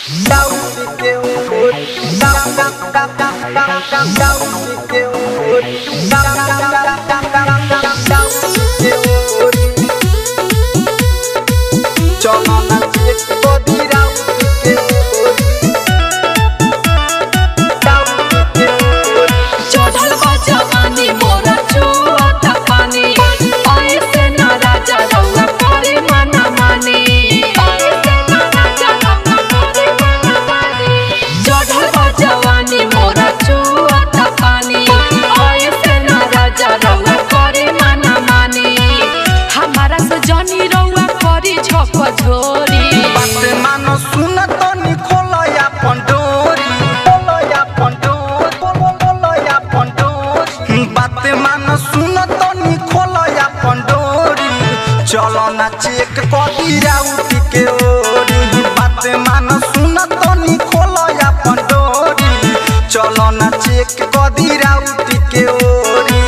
चलो ना चेक कदी राउत के ओरी बात मान सुन तो नी खोलो अपन डोरी चलो ना चेक कदी राउत के ओरी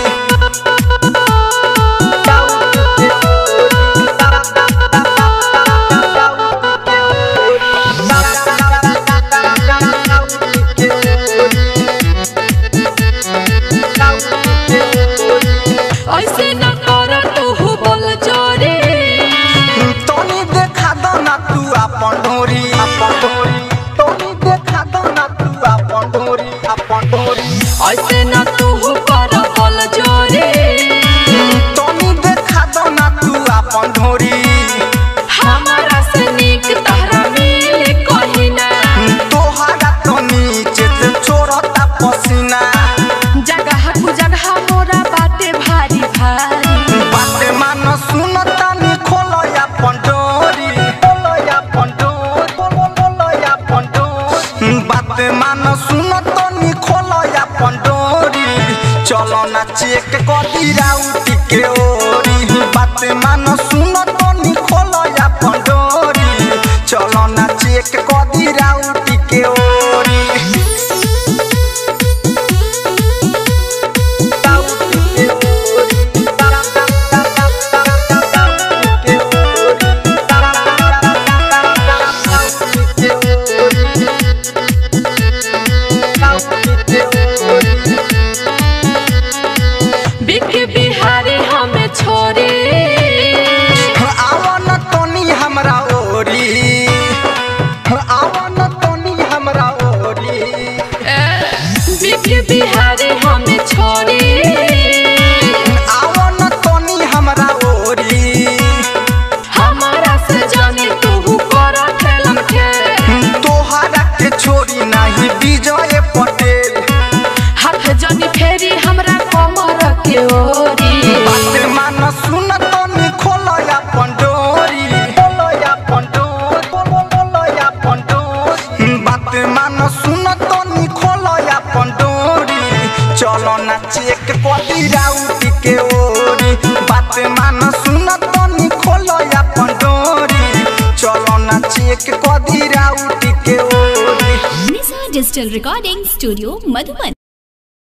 ऐसे न कर तू बोल जोरे तोनी देखा दो ना तू अपन ढोरी तोनी देखा दो ना तू अपन ढोरी ऐसे न तू कर बोल जोरे तोनी देखा दो ना तू अपन ढोरी हमारा से नीक तहरा मिले कहीं ना तोहरा तो नीचे से छोड़ता पसीना जगह कु जगह मोरा बाटे भारी भारी बात मान सुन तानी खोलो अपन डोरी बात मान सुन तानी खोलो अपन डोरी चलो ना चेक कदी राउत के ओरी बात मान सुन तानी खोलो अपन डोरी चलो ना चेक कदी राउत के ओरी बिहारी हमें छोड़े आवन तोनी हमरा ओरी आवन तोनी हमरा ओरी बिहारी हमें छोड़े आवन तोनी हमरा ओरी हमारा से जाने तू कर खेलम खेल तोहरा के छोड़ी नहीं विजय पटेल हाथ जनी फेरी हमरा कमर के ओरी बात मान सुन तोनी खोलो अपन डोरी बात मान सुन तोनी खोलो अपन डोरी चलो ना चेक कदी राउत के ओरी बात मान सुन तोनी खोलो अपन डोरी चलो ना चेक कदी राउत के ओरी Nisha digital recording studio Madhuban.